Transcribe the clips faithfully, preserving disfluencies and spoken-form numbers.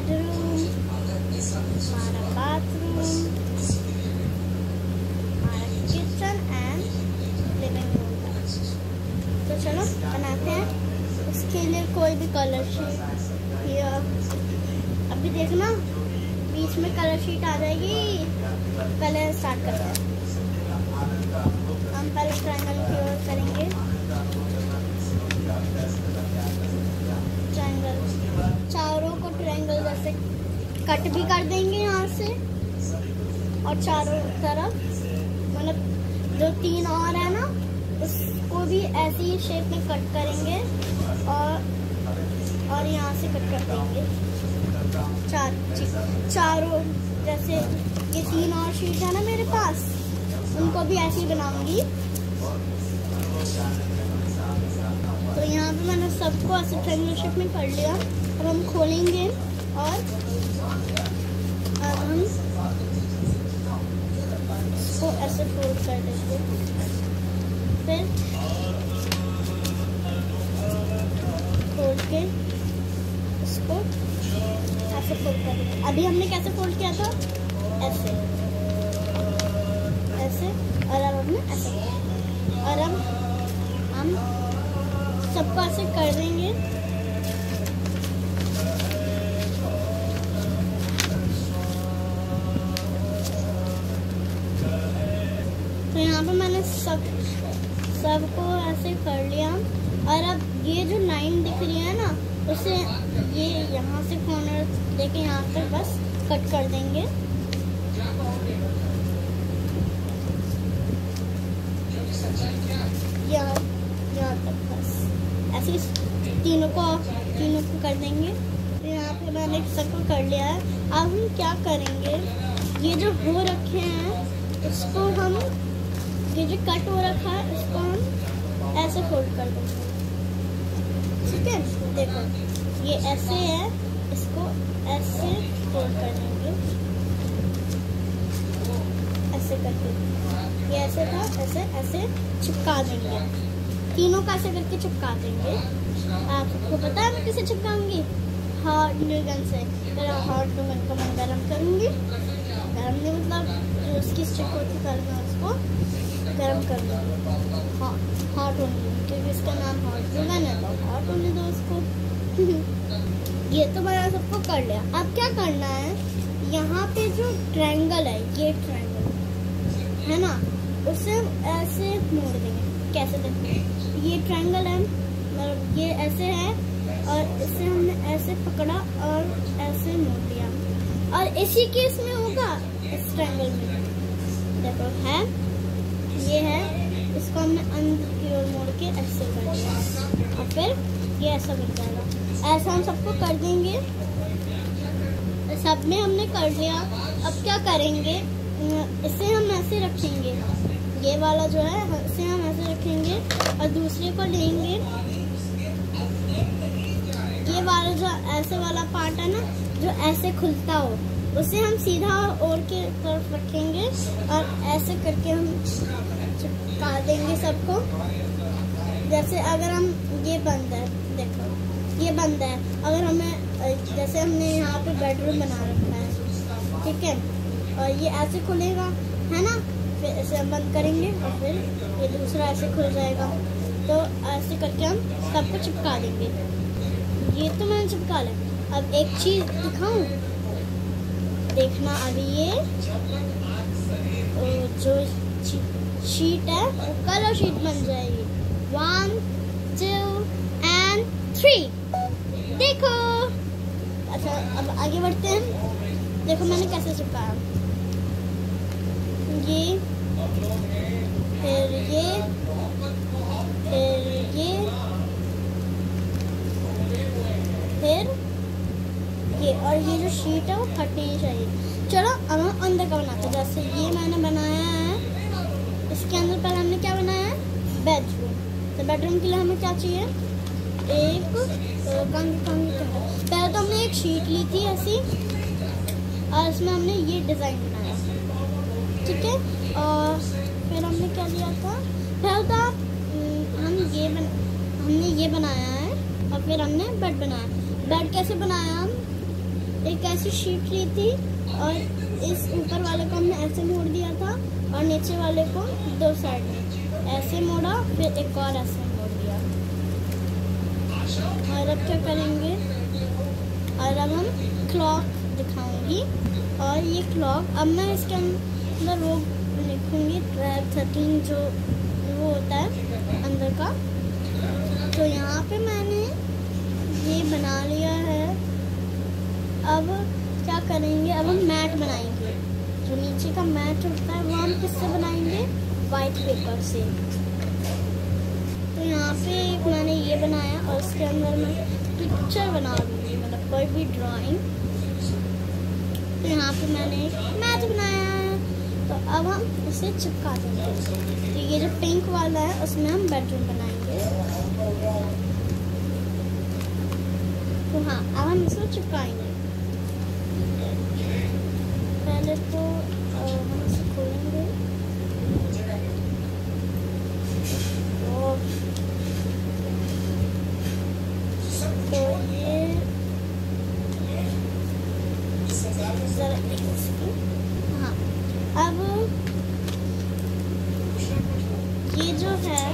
Bedroom, हमारा bathroom, हमारा kitchen and living room. तो चलो बनाते हैं। उसके लिए कोई भी कलर शीट या अभी देखना बीच में कलर शीट आ जाएगी। पहले स्टार्ट करते हैं। हम पहले ट्रायंगल की ओर करेंगे। ट्रायंगल, चारों को ट्रायंगल जैसे कट भी कर देंगे यहाँ से, और चारों तरफ मतलब जो तीन और है ना उसको भी ऐसी शेप में कट करेंगे और और यहाँ से कट कर देंगे। चार चारों जैसे ये तीन और शीट है ना मेरे पास, उनको भी ऐसे ही बनाऊंगी। तो यहाँ पे मैंने सबको ऐसे ट्रायंगल शेप में कर लिया। अब हम खोलेंगे और अब हम इसको ऐसे फोल्ड कर देंगे। फिर फोल्ड के इसको ऐसे फोल्ड कर देंगे। अभी हमने कैसे फोल्ड किया था? ऐसे ऐसे, और अब हमने ऐसे, और अब हम सबको ऐसे कर देंगे। तो यहाँ पे मैंने सब सबको ऐसे कर लिया। और अब ये जो लाइन दिख रही है ना उसे ये यहाँ से कॉर्नर देके यहाँ पर बस कट कर देंगे। यहाँ यहाँ तक बस ऐसे तीनों को तीनों को कर देंगे। तो यहाँ पे मैंने सबको कर लिया है। अब हम क्या करेंगे, ये जो हो रखे हैं इसको हम, ये जो कट हो रखा है इसको हम ऐसे फोल्ड कर देंगे। ठीक है, देखो ये ऐसे है, इसको ऐसे फोल्ड कर देंगे, ऐसे करके। ये ऐसे था, ऐसे ऐसे चिपका देंगे। तीनों का ऐसे करके चिपका देंगे। आपको पता है मैं किसे चिपकाऊंगी? हॉट ग्लू गन से। मेरा हॉट ग्लू गन को मैं गरम करूंगी। गरम नहीं मतलब जो उसकी स्टिक होती है मैं उसको गरम कर दूँगी। हाँ, हॉट होने दो क्योंकि इसका नाम हॉट ग्लू गन है, तो हॉट होने दो उसको। ये तो मैंने सबको कर लिया। अब क्या करना है, यहाँ पे जो ट्रायंगल है, ये ट्रायंगल है ना, उसे ऐसे मोड़ देंगे। कैसे देंगे? ये ट्रायंगल है, मतलब ये ऐसे है और इसे हमने ऐसे पकड़ा और ऐसे मोड़ दिया। और इसी केस में होगा इस ट्रायंगल में, देखो है ये है, इसको हमने अंदर की ओर मोड़ के ऐसे कर दिया और फिर ये ऐसा बन जाएगा। ऐसा हम सबको कर देंगे। सब में हमने कर लिया। अब क्या करेंगे, इसे हम ऐसे रखेंगे, ये वाला जो है इसे हम ऐसे रखेंगे और दूसरे को लेंगे। ये वाला जो ऐसे वाला पार्ट है ना जो ऐसे खुलता हो, उसे हम सीधा ओर के तरफ रखेंगे और ऐसे करके हम चिपका देंगे सबको। जैसे अगर हम, ये बंद है, देखो ये बंद है, अगर हमें जैसे हमने यहाँ पे बेडरूम बना रखा है, ठीक है, और ये ऐसे खुलेगा है ना, फिर इसे हम बंद करेंगे और फिर ये दूसरा ऐसे खुल जाएगा। तो ऐसे करके हम सबको चिपका देंगे। ये तो मैंने चिपका लिया। अब एक चीज़ दिखाऊं, देखना अभी ये जो शीट है वो कलर शीट बन जाएगी। वन टू एंड थ्री, देखो। अच्छा अब आगे बढ़ते हैं। देखो मैंने कैसे चिपकाया, ये फिर ये फिर ये फिर ये, और ये जो शीट है वो फटनी नहीं चाहिए। चलो अब हम अंदर का बनाते हैं। जैसे ये मैंने बनाया है, इसके अंदर पहले हमने क्या बनाया है, बेडरूम। तो बेडरूम के लिए हमें क्या चाहिए, एक कंघी कंघी पहले तो हमने एक शीट ली थी ऐसी और इसमें हमने ये डिज़ाइन बनाया, ठीक है। और फिर हमने क्या लिया था, पहले तो हम ये बन, हमने ये बनाया है और फिर हमने बेड बनाया। बेड कैसे बनाया हम, एक ऐसी शीट ली थी और इस ऊपर वाले को हमने ऐसे मोड़ दिया था और नीचे वाले को दो साइड में ऐसे मोड़ा, फिर एक और ऐसे मोड़ दिया। और अब क्या करेंगे, और अब हम क्लॉक दिखाऊंगी। और ये क्लॉक अब मैं इसके अंदर वो लिखूंगी ट्वेल्व थर्टीन जो वो होता है अंदर का। तो यहाँ पे मैंने ये बना लिया है। अब क्या करेंगे, अब हम मैट बनाएंगे। जो नीचे का मैट होता है वो हम किससे बनाएंगे, वाइट पेपर से। तो यहाँ पे मैंने ये बनाया और उसके अंदर मैं पिक्चर बना दूँगी, मतलब कोई भी ड्राइंग। तो यहाँ पे मैंने एक मैट बनाया है। तो अब हम इसे चिपका देंगे। तो ये जो पिंक वाला है उसमें हम बेडरूम बनाएंगे। तो हाँ, अब हम इसको चिपकाएंगे। पहले तो हम इसे खोलेंगे। तो ये हाँ, अब ये जो है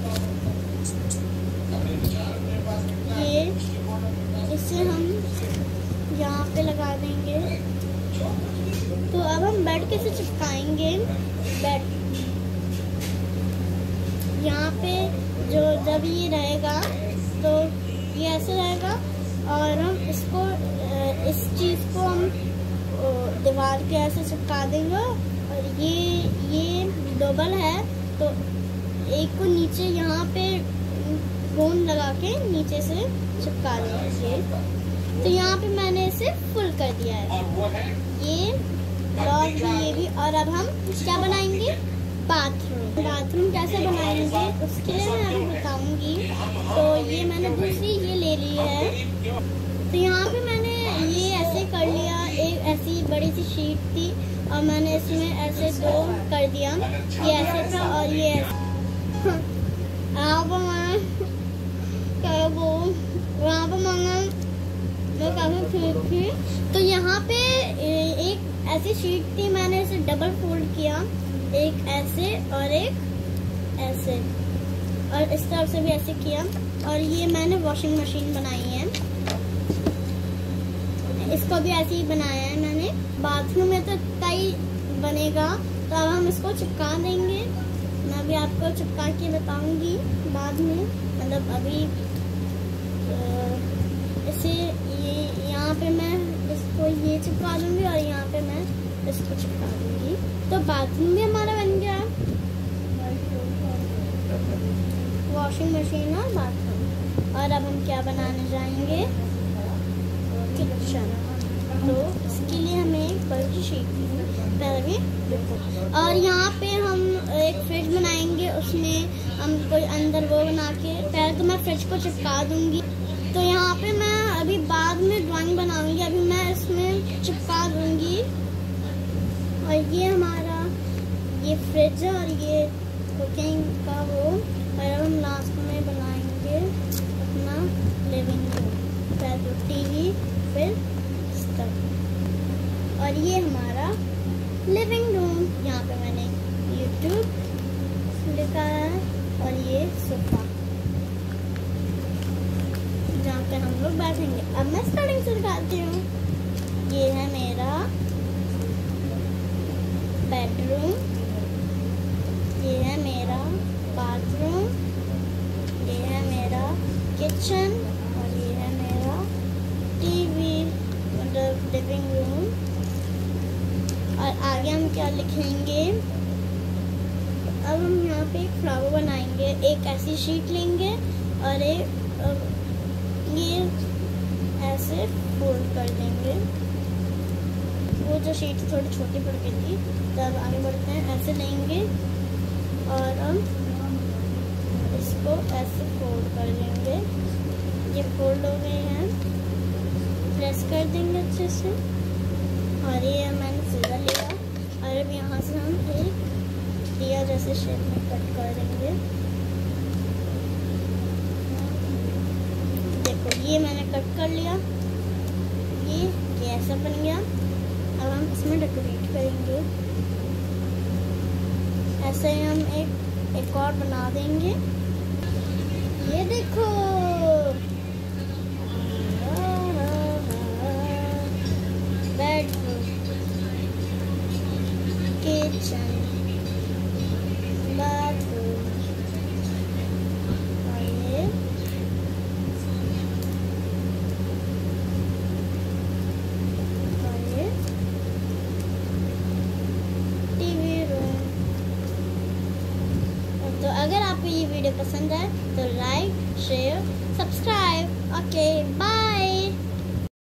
ये इसे हम यहाँ पे लगा देंगे। तो अब हम बेड कैसे चिपकाएंगे, बेड यहाँ पे जो जब ये रहेगा तो ये ऐसे रहेगा और हम इसको इस चीज़ को हम दीवार के ऐसे चिपका देंगे। और ये ये डबल है तो एक को नीचे यहाँ पे गोंद लगा के नीचे से चिपका देंगे। तो यहाँ पे मैंने इसे फुल कर दिया है, ये लॉक भी ये भी। और अब हम क्या बनाएंगे, बाथरूम। बाथरूम कैसे बनाएंगे उसके लिए मैं अभी बताऊंगी। तो ये मैंने दूसरी ये ले ली है। तो यहाँ पे मैंने ये ऐसे कर लिया, एक ऐसी बड़ी सी शीट थी और मैंने इसमें ऐसे दो कर दिया, ये ऐसे था और ये ऐसे। यहाँ पर मैं क्या बोलूं, यहाँ पर मैंने जो काफी ठीक थी। तो यहाँ पे एक ऐसी शीट थी, मैंने इसे डबल फोल्ड किया, एक ऐसे और एक ऐसे, और इस तरफ से भी ऐसे किया। और ये मैंने वॉशिंग मशीन बनाई है, इसको भी ऐसे ही बनाया है मैंने। बाथरूम में तो इतना ही बनेगा। तो अब हम इसको चिपका देंगे। मैं अभी आपको चिपका के बताऊंगी बाद में, मतलब अभी इसे ये यहाँ पे मैं इसको ये चिपका दूंगी और यहाँ पे मैं इसको चिपका दूंगी। तो बाथरूम भी हमारा बन गया, वॉशिंग मशीन और बाथरूम। और अब हम क्या बनाने जाएंगे, किचन। तो इसके लिए हमें एक बड़ी शीट पहले भी। और यहाँ पे हम एक फ्रिज बनाएंगे, उसमें हम कोई अंदर वो बना के, पहले तो मैं फ्रिज को चिपका दूंगी। तो यहाँ पे मैं अभी बाद में ड्राइंग बनाऊंगी, अभी मैं इसमें चिपका दूंगी। और ये हमारा ये फ्रिज है और ये कुकिंग का वो। और अब हम लास्ट में बनाएंगे अपना लिविंग रूम, पहले तो टीवी फिर स्टव। और ये हमारा लिविंग रूम, यहाँ पे मैंने यूट्यूब लिखा है। और ये सोफा जहाँ पे हम लोग बैठेंगे। अब मैं स्टार्टिंग से दिखाती हूँ। ये है मेरा बेडरूम, ये है मेरा बाथरूम, ये है मेरा किचन और ये है मेरा टीवी, मतलब लिविंग रूम। और आगे हम क्या लिखेंगे, अब हम यहाँ पे एक फ्लावर बनाएंगे। एक ऐसी शीट लेंगे और एक ये ऐसे फोल्ड कर देंगे। वो जो शीट थोड़ी छोटी पड़ गई थी, तब आगे बढ़ते हैं। ऐसे लेंगे और हम इसको ऐसे फोल्ड कर देंगे। ये फोल्ड हो गए हैं, प्रेस कर देंगे अच्छे से। और ये मैंने सीधा लिया और अब यहाँ से हम एक दिया जैसे शेप में कट कर देंगे। देखो ये मैंने कट कर लिया, ये ये ऐसा बन गया। अब हम इसमें डेकोरेट करेंगे। ऐसे ही हम एक एक और बना देंगे। ये देखो, बेडरूम, किचन, बाथरूम, और ये और ये टीवी रूम। तो अगर आपको ये वीडियो पसंद है तो like, share, subscribe. Okay, bye.